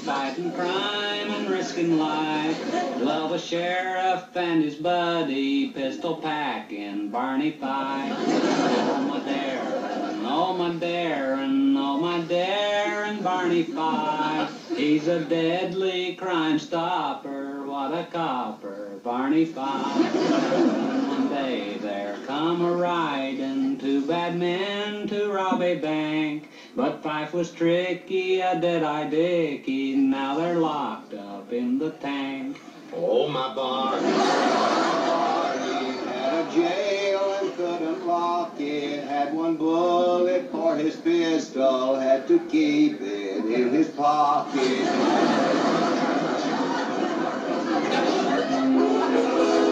fighting crime and risking life. Love a sheriff and his buddy, pistol packing Barney Fife. Oh my Darrin', oh my Darrin', oh my Darrin', Barney Fife. He's a deadly crime stopper, what a copper, Barney Fife. One day there come a riding two bad men to rob a bank. But Fife was tricky, a dead-eye Dickie, now they're locked up in the tank. Oh, my Barney, Barney had a jail and couldn't lock it, had one bullet for his pistol, had to keep it in his pocket.